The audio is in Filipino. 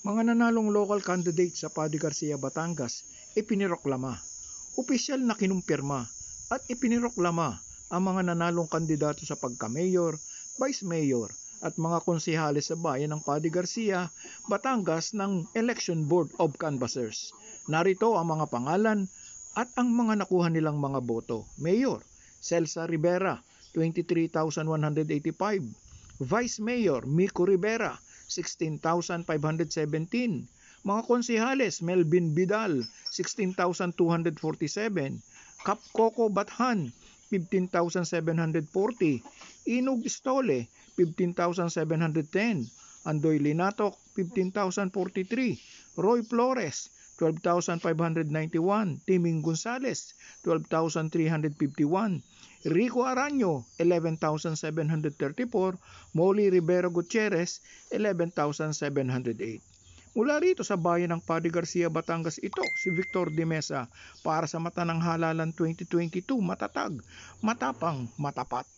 Mga nanalong local candidates sa Padre Garcia, Batangas, ipiniroklama. Opisyal na kinumpirma at ipiniroklama ang mga nanalong kandidato sa pagka-mayor, vice mayor at mga konsehales sa bayan ng Padre Garcia, Batangas ng Election Board of Canvassers. Narito ang mga pangalan at ang mga nakuha nilang mga boto. Mayor, Celsa Rivera, 23,185. Vice Mayor, Mico Rivera, 16,517. Mga konsehales, Melvin Vidal, 16,247. Kap Coco Bathan, 15,740. Inog Istole, 15,710. Andoy Linatok, 15,043. Roy Flores, 12,591. Timing Gonzales, 12,351. Rico Aranyo, 11,734. Molly Rivera Gutierrez, 11,708. Mula rito sa bayan ng Padre Garcia, Batangas, ito si Victor de Mesa para sa Mata ng Halalan 2022, matatag, matapang, matapat.